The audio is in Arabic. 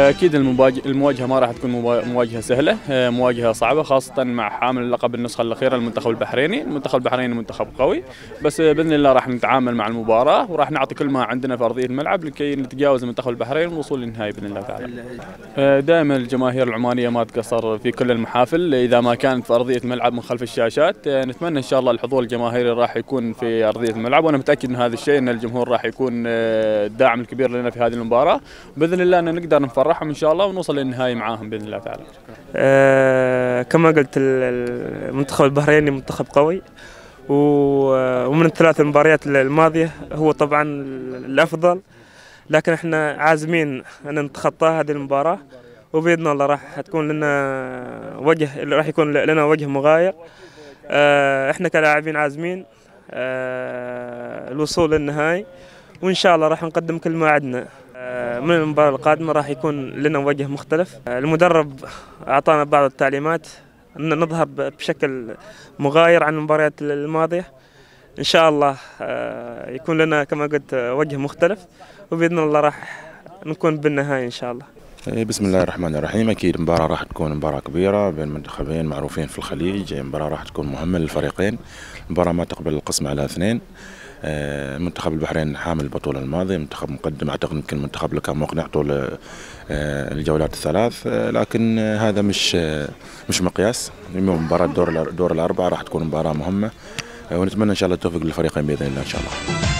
أكيد المواجهة ما راح تكون مواجهة سهلة، مواجهة صعبة خاصة مع حامل اللقب النسخة الأخيرة المنتخب البحريني. المنتخب البحريني منتخب قوي، بس بإذن الله راح نتعامل مع المباراة وراح نعطي كل ما عندنا في أرضية الملعب لكي نتجاوز المنتخب البحريني والوصول للنهائي بإذن الله تعالى. دائما الجماهير العمانية ما تقصر في كل المحافل إذا ما كانت في أرضية الملعب من خلف الشاشات. نتمنى إن شاء الله الحضور الجماهيري راح يكون في أرضية الملعب، وأنا متأكد من هذا الشيء أن الجمهور راح يكون الداعم الكبير لنا في هذه المباراة. بإذن الله أن نقدر نفرحهم إن شاء الله ونوصل للنهاية معاهم بإذن الله تعالى. كما قلت المنتخب البحريني منتخب قوي، ومن الثلاث المباريات الماضية هو طبعا الأفضل، لكن احنا عازمين أن نتخطى هذه المباراة، وبإذن الله راح يكون لنا وجه مغاير. احنا كلاعبين عازمين الوصول للنهائي، وإن شاء الله راح نقدم كل ما عندنا. من المباراة القادمة راح يكون لنا وجه مختلف. المدرب أعطانا بعض التعليمات أن نظهر بشكل مغاير عن المباريات الماضية. إن شاء الله يكون لنا كما قلت وجه مختلف، وبإذن الله راح نكون بالنهاية إن شاء الله. بسم الله الرحمن الرحيم. أكيد المباراة راح تكون مباراة كبيرة بين منتخبين معروفين في الخليج، مباراة راح تكون مهمة للفريقين. المباراة ما تقبل القسم على اثنين. منتخب البحرين حامل البطولة الماضية، منتخب مقدم، أعتقد يمكن المنتخب اللي كان مقنع طول الجولات الثلاث، لكن هذا مش مقياس. مباراة دور الأربعة راح تكون مباراة مهمة، ونتمنى إن شاء الله التوفيق للفريقين بإذن الله إن شاء الله.